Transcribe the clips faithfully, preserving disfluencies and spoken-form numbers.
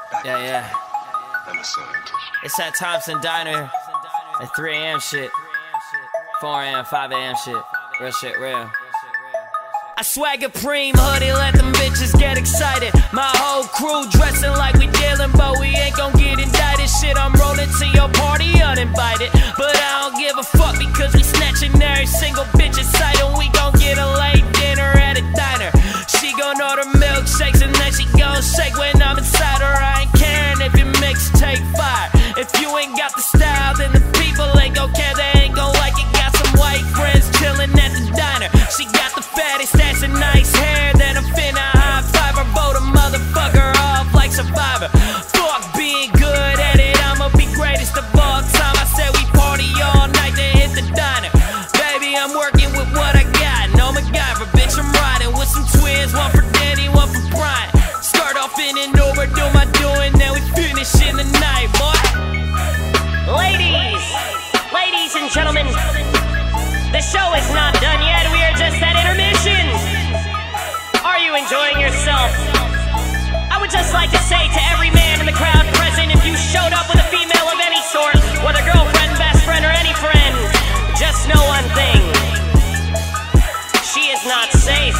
Yeah, yeah. It's at Thompson Diner at three A M shit, four A M, five A M shit. Real shit, real. I swagger preem hoodie, let them bitches get excited. My whole crew dressing like we dealing, but we ain't gon' get indicted. Shit, I'm rolling to your party uninvited, but I don't give a fuck because we snatching every single bitch in sight, and we gon' get a late dinner at a diner. She gon' order milkshakes and then she gon' shake when I'm inside her. I ain't caring if your mixtape fire. If you ain't got the style, then the people ain't gon' care. They ain't gon' like it. Got some white friends chillin' at the diner. She got the fattest ass and nice hair. Then I'm finna high five her, vote a motherfucker off like Survivor. Fuck being good at it, I'ma be greatest of all time. I said we party all night, then hit the diner. Baby, I'm working with what I got. No MacGyver, bitch, I'm riding with some twins. One for Danny, one for Brian. Start off in an Uber, do my doing, then we finish in the night, boy. Ladies, ladies and gentlemen, the show is not done yet. We are just at intermission. Are you enjoying yourself? I would just like to say to every man in the crowd present, if you showed up with a female of any sort, whether girlfriend, best friend, or any friend, just know one thing: she is not safe.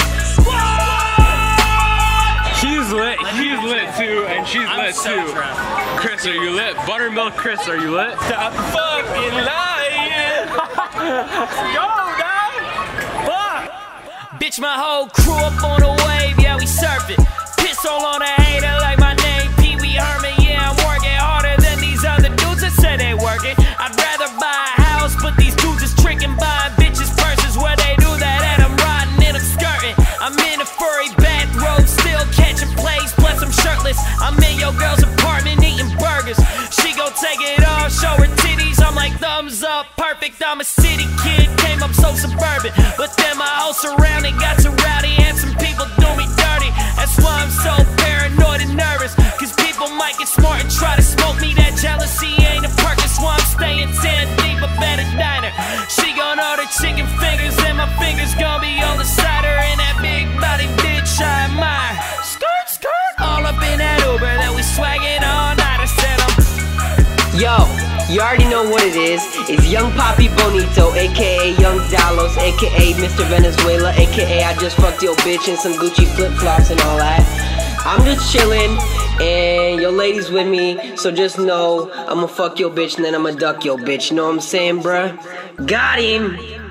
She's lit, she's lit too, and she's I'm lit so too. drunk. Chris, are you lit? Buttermilk Chris, are you lit? Stop fucking lying. Go, dog. Fuck. Bitch, my whole crew up on a wave, yeah, we surfing. Piss all on a hater like my name Pee Wee Herman. Yeah, I'm working harder than these other dudes that say they working. I'd rather buy a house, but these dudes is tricking, buying bitches purses where they do that, and I'm riding and I'm skirting. I'm in a furry bathrobe, still catching plays, plus I'm shirtless. I'm in your girl's apartment eating burgers. She gon' take it off, show her titties. I'm like, thumbs up, perfect. I'm a city kid, came up so suburban, but then my whole surrounding got too rowdy and some people do me dirty. That's why I'm so paranoid and nervous, cause people might get smart and try to smoke me. That jealousy ain't a perk, that's why I'm staying ten deep up at a diner. She gon' order chicken fingers and my fingers gon' be on the cider. And that big body bitch I admire. Skirt, skirt, all up in that Uber that we swagging all night. I said I'm Yo, you already know what it is. It's Young Papi Bonito, aka Young Dalos, aka Mister Venezuela, aka I just fucked your bitch in some Gucci flip-flops and all that. I'm just chillin', and your lady's with me, so just know I'ma fuck your bitch and then I'ma duck your bitch. You know what I'm saying, bruh? Got him!